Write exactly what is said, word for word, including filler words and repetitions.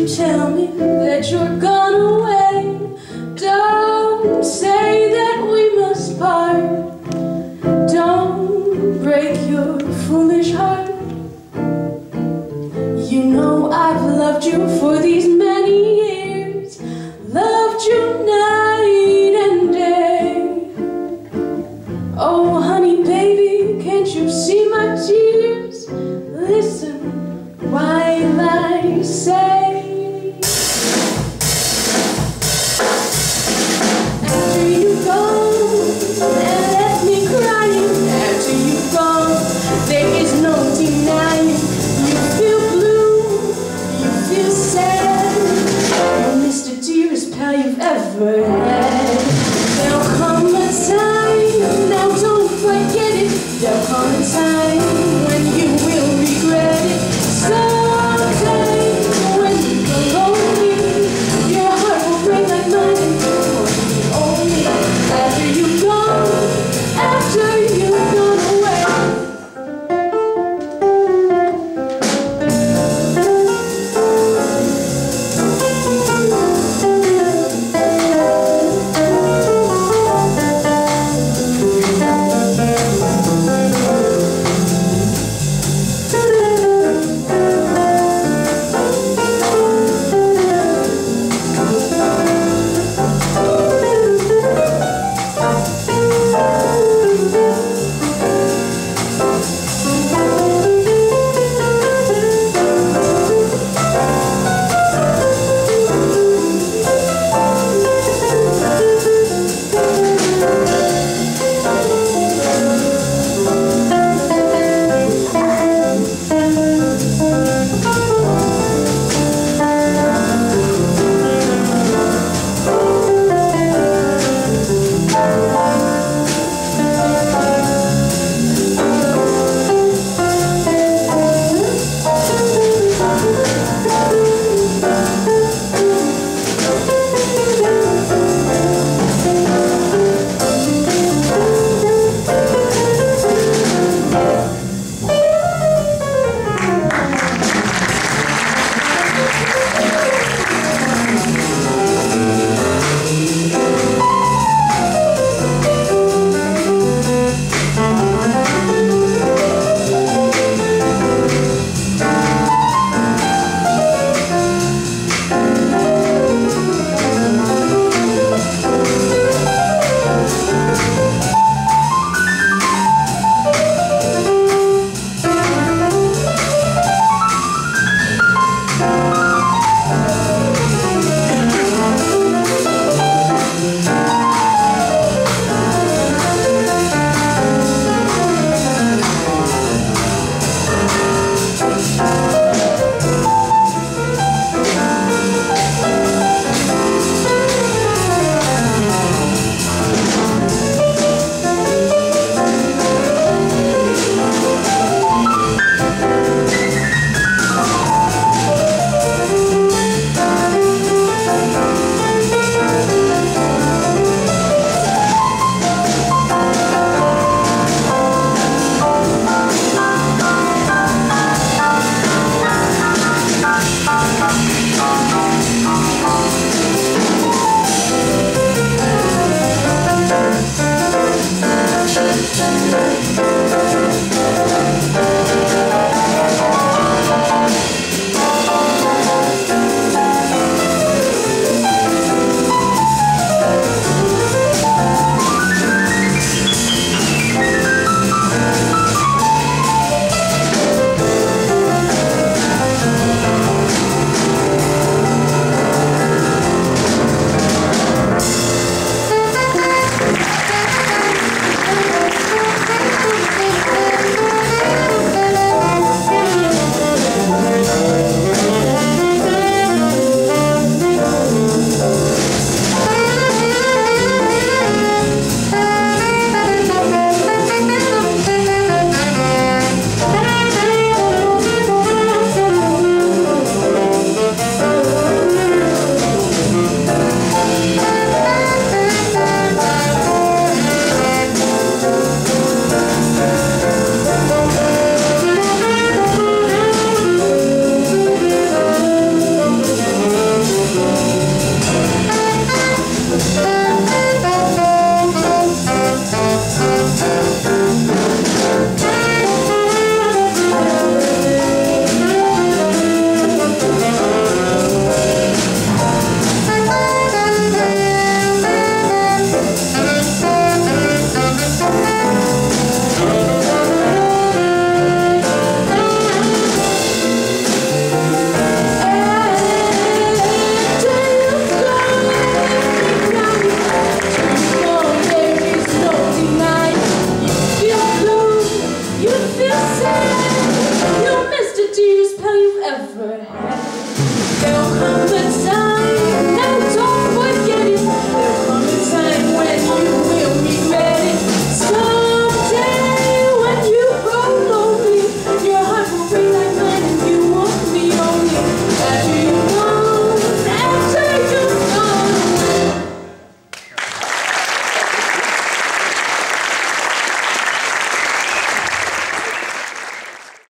tell me that you're gone away. Don't say that we must part. Don't break your foolish heart. You know I've loved you for these many years, loved you night and day. Oh honey baby, can't you see my tears? Listen while I say, after you've gone and left me crying, after you've gone, there is no denying. You feel blue, you feel sad, you're Mister Dearest pal you've ever had.